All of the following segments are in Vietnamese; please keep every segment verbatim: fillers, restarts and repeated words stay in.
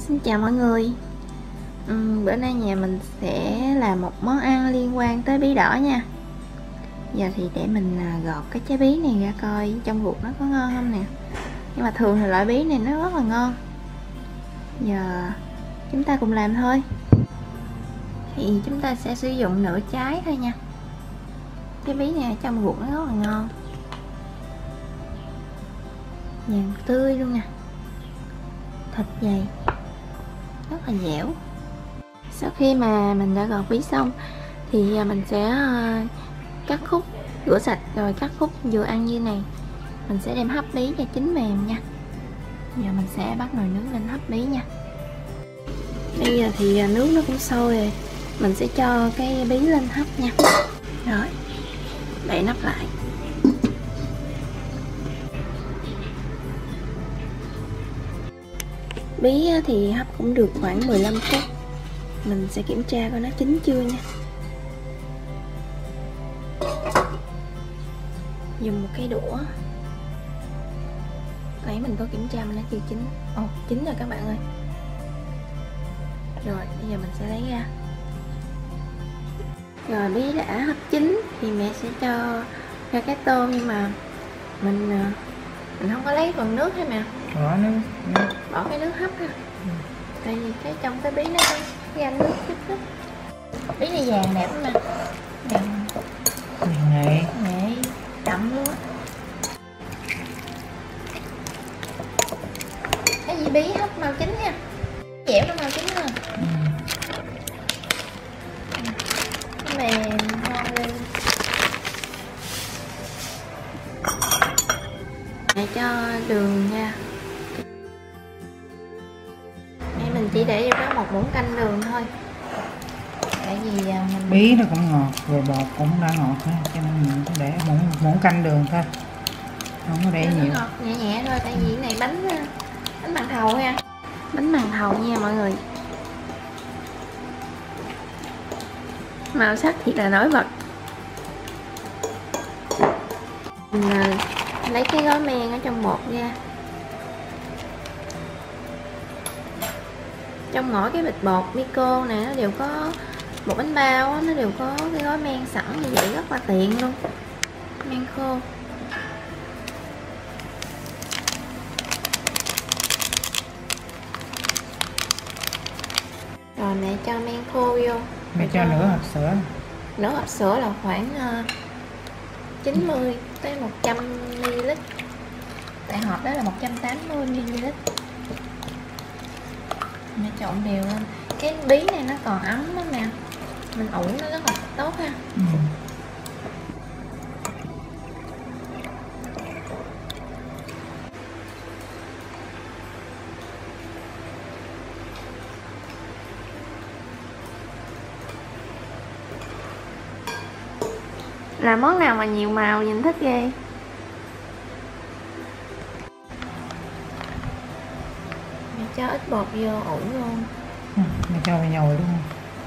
Xin chào mọi người. uhm, Bữa nay nhà mình sẽ làm một món ăn liên quan tới bí đỏ nha. Giờ thì để mình gọt cái trái bí này ra coi trong ruột nó có ngon không nè. Nhưng mà thường thì loại bí này nó rất là ngon. Giờ chúng ta cùng làm thôi. Thì chúng ta sẽ sử dụng nửa trái thôi nha. Trái bí này ở trong ruột nó rất là ngon, nhàn tươi luôn nè, thịt dày, rất là dẻo. Sau khi mà mình đã gọt bí xong thì mình sẽ cắt khúc, rửa sạch rồi cắt khúc vừa ăn như này. Mình sẽ đem hấp bí cho chín mềm nha. Giờ mình sẽ bắt nồi nước lên hấp bí nha. Bây giờ thì nước nó cũng sôi rồi, mình sẽ cho cái bí lên hấp nha. Rồi, đậy nắp lại. Bí thì hấp cũng được khoảng mười lăm phút. Mình sẽ kiểm tra coi nó chín chưa nha. Dùng một cái đũa. Nãy mình có kiểm tra mà nó chưa chín. Ồ, oh, chín rồi các bạn ơi. Rồi, bây giờ mình sẽ lấy ra. Rồi bí đã hấp chín thì mẹ sẽ cho ra cái tô, nhưng mà mình mình không có lấy phần nước hay mẹ. Bỏ nước, nước. Bỏ cái nước hấp ha. Ừ. Tại vì cái trong cái bí nó có ra nước chút chút. Bí này vàng đẹp lắm nè. Vàng nghệ nghệ đậm luôn á. Cái gì bí hấp màu chín nha, dẻo nó màu chín hơn. Ừ. Cái này ngon lên. Để cho đường nha. Đây mình chỉ để vô đó một muỗng canh đường thôi. Tại vì mình bí nó cũng ngọt, rồi bột cũng đã ngọt nữa, cho nên mình cứ để muỗng muỗng canh đường thôi, không có để nhiều. Ngọt nhẹ nhẹ thôi, tại vì cái này bánh bánh màn thầu nha, bánh màn thầu nha mọi người. Màu sắc thiệt là nổi bật. Mình lấy cái gói men ở trong bột ra. Trong mỗi cái bịch bột Miko này nó đều có một bánh bao á, nó đều có cái gói men sẵn như vậy, rất là tiện luôn. Men khô. Rồi mẹ cho men khô vô. Mẹ cho, cho nửa hộp sữa. Nửa hộp sữa là khoảng uh, chín mươi tới một trăm mi li lít. Tại hộp đó là một trăm tám mươi mi li lít. Mẹ trộn đều lên. Cái bí này nó còn ấm lắm nè, mình ủ nó rất là tốt ha. Ừ. Là món nào mà nhiều màu nhìn thích ghê. Mẹ cho ít bột vô ủ luôn. Ừ, mẹ cho vào nhồi đúng không?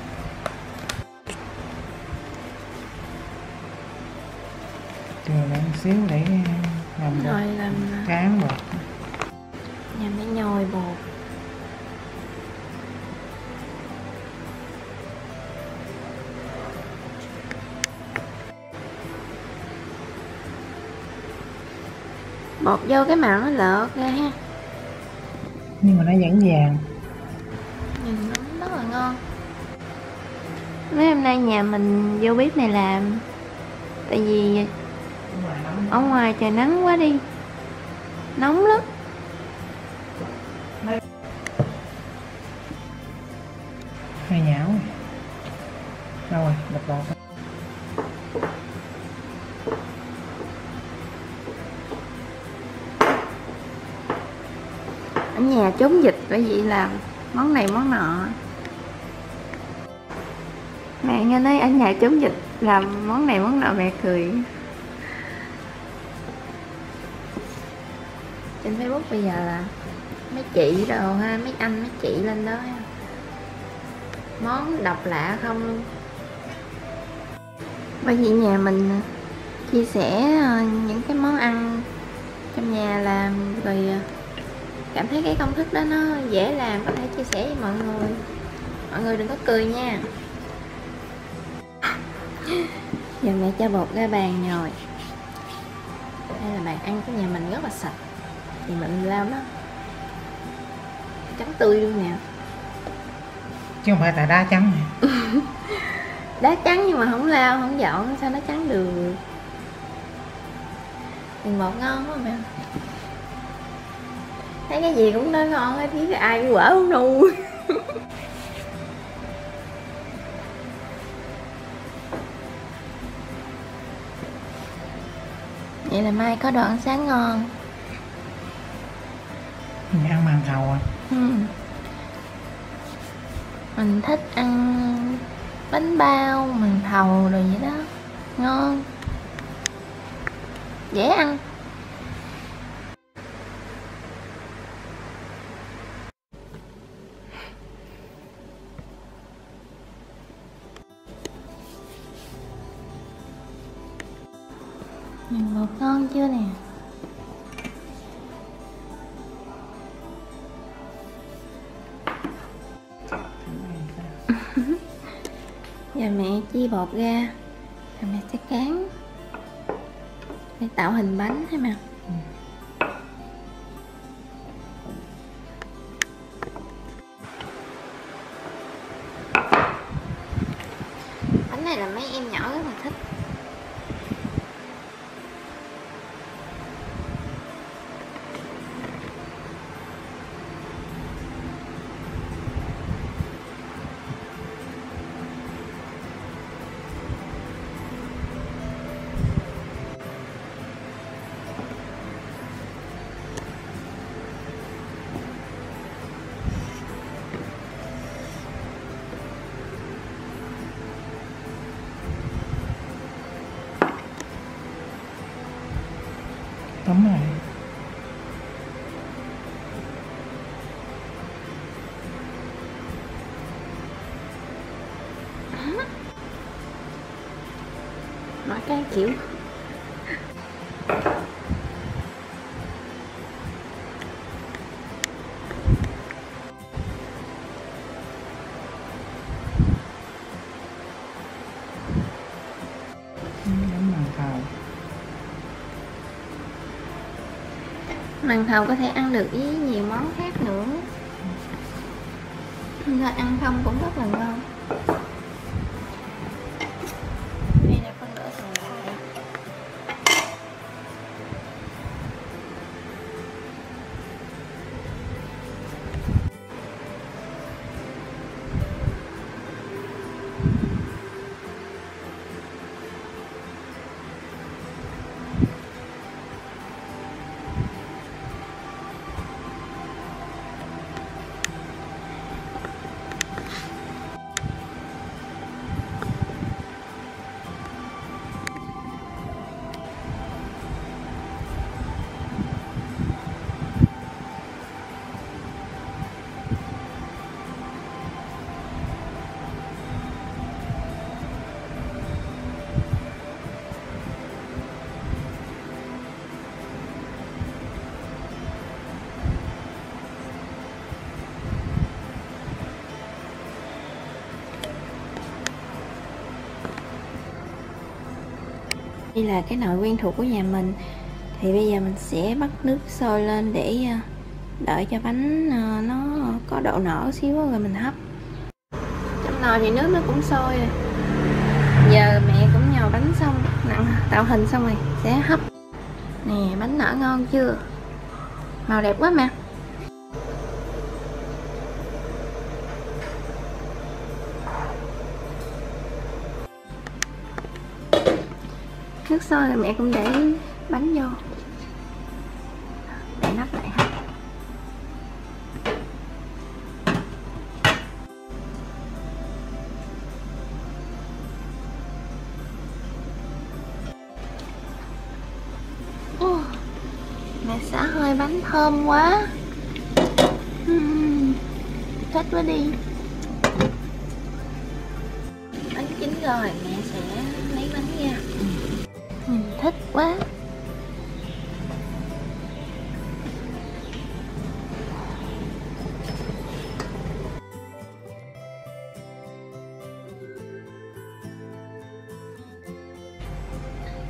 Chừa lại một xíu để làm bột. Rồi làm cán bột. Nhà mẹ nhồi bột. Bột vô cái màu nó lợt ra ha, nhưng mà nó vẫn vàng, nhìn nó rất là ngon. Mấy hôm nay nhà mình vô bếp này làm, tại vì ở ngoài trời nắng quá đi, nóng lắm. hơi nhão. Đâu rồi, đập bột. Ở nhà trốn dịch bởi vậy làm món này món nọ. Mẹ nghe nói ở nhà trốn dịch làm món này món nọ mẹ cười. Trên Facebook bây giờ là mấy chị đồ ha, mấy anh mấy chị lên đó ha. Món độc lạ không luôn. Bởi vì nhà mình chia sẻ những cái món ăn trong nhà làm rồi cảm thấy cái công thức đó nó dễ làm, có thể chia sẻ với mọi người. Mọi người đừng có cười nha. Giờ mẹ cho bột ra bàn rồi. Đây là bàn ăn của nhà mình rất là sạch, thì mình lau nó trắng tươi luôn nè. Chứ không phải tại đá trắng này. Đá trắng nhưng mà không lau, không dọn, sao nó trắng được. Thì bột ngon quá mà. Thấy cái gì cũng nói ngon hết, chứ ai cũng quở không nu. Vậy là mai có đồ ăn sáng ngon. Mình ăn màn thầu à? Ừ. Mình thích ăn bánh bao, màn thầu rồi vậy đó, ngon, dễ ăn. Nhìn bột ngon chưa nè. Giờ mẹ chia bột ra rồi mẹ sẽ cán để tạo hình bánh thấy mà. Ừ. Bánh này là mấy em nhỏ rất là thích. Đúng rồi. Mỗi cái kiểu. Giống màn thầu. Màn thầu có thể ăn được với nhiều món khác nữa, nên là ăn không cũng rất là ngon. Đây là phân nửa còn lại. Đây là cái nồi quen thuộc của nhà mình. Thì bây giờ mình sẽ bắt nước sôi lên để đợi cho bánh nó có độ nở xíu rồi mình hấp. Trong nồi thì nước nó cũng sôi rồi. Giờ mẹ cũng nhồi bánh xong, nặng tạo hình xong rồi sẽ hấp. Nè, bánh nở ngon chưa? Màu đẹp quá mà. Nước sôi rồi mẹ cũng để bánh vô, để nắp lại ha. Oh, mẹ xả hơi bánh thơm quá. uhm, thích quá đi. Bánh chín rồi mẹ sẽ lấy bánh ra. Mình thích quá.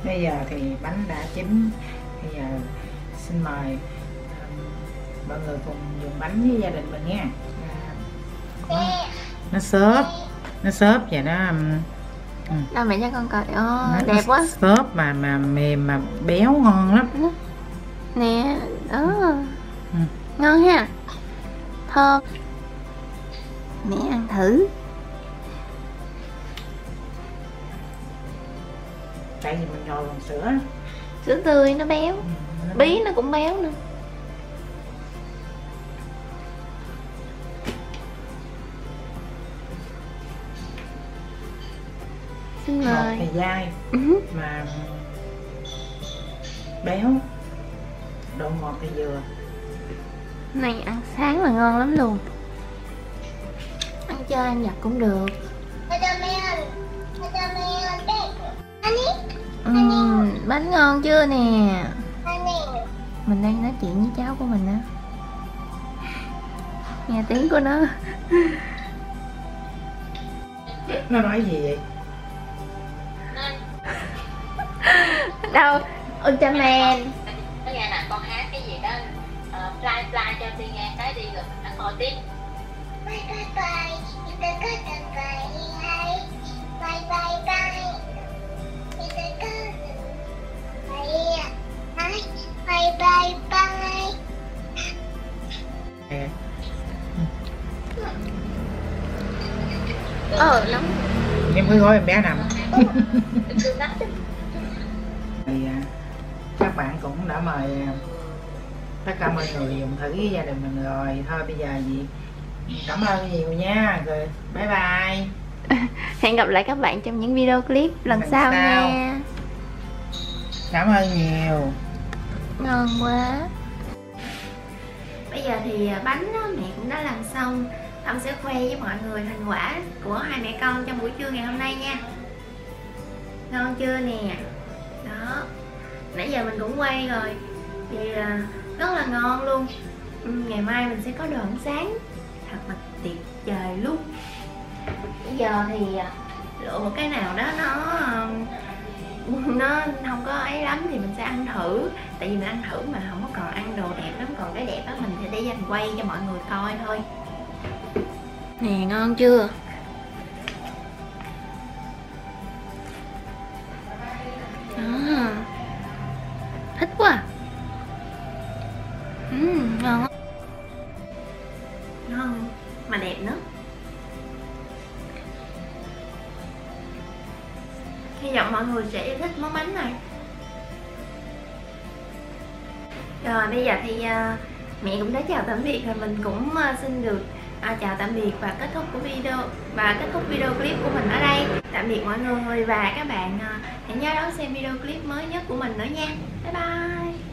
Bây giờ thì bánh đã chín. Bây giờ xin mời mọi người cùng dùng bánh với gia đình mình nha. Nó, nó xốp, nó xốp vậy đó. Ừ. Đâu mẹ cho con coi. Ồ, Nó đẹp quá. xốp mà mà mềm mà béo ngon lắm. Nè, đó. Ừ. Ngon ha. Thơm. Mẹ ăn thử. Tại vì mình nhồi bằng sữa. Sữa tươi nó béo. Ừ, nó Bí nó cũng béo nữa. Xin ngọt mời. thì dai Ừ. mà béo, độ ngọt thì vừa. Này ăn sáng là ngon lắm luôn. Ăn chơi ăn vặt cũng được. Uhm, bánh ngon chưa nè. Mình đang nói chuyện với cháu của mình á. Nghe tiếng của nó. Nó nói gì vậy? Đâu Ultraman. Nó nghe nè, con hát cái gì đó uh, fly fly cho Tiên nghe cái đi rồi mình đã coi tiếp. Bye bye bye, bye bye bye, bye bye bye, bye bye bye. Ờ nóng. Nhưng cái gói em bé nằm. Thương lắm. Thì các bạn cũng đã mời tất cả mọi người dùng thử với gia đình mình rồi. Thôi bây giờ gì cảm ơn nhiều nha. Rồi bye bye. Hẹn gặp lại các bạn trong những video clip lần, lần sau, sau nha. Cảm ơn nhiều. Ngon quá. Bây giờ thì bánh đó, mẹ cũng đã làm xong. Tâm sẽ khoe với mọi người thành quả của hai mẹ con trong buổi trưa ngày hôm nay nha. Ngon chưa nè. Đó. Nãy giờ mình cũng quay rồi. Thì rất là ngon luôn. Ngày mai mình sẽ có đồ ăn sáng thật là tuyệt vời luôn. Bây giờ thì lựa một cái nào đó nó nó không có ấy lắm thì mình sẽ ăn thử. Tại vì mình ăn thử mà không có còn ăn đồ đẹp lắm. Còn cái đẹp đó mình sẽ để dành quay cho mọi người coi thôi. Nè ngon chưa? À, thích quá. uhm, Ngon. Ngon mà đẹp nữa. Hy vọng mọi người sẽ thích món bánh này. Rồi bây giờ thì uh, mẹ cũng đã chào tạm biệt rồi. Mình cũng uh, xin được uh, chào tạm biệt và kết thúc của video và kết thúc video clip của mình ở đây. Tạm biệt mọi người và các bạn uh, hãy nhớ đón xem video clip mới nhất của mình nữa nha. Bye bye.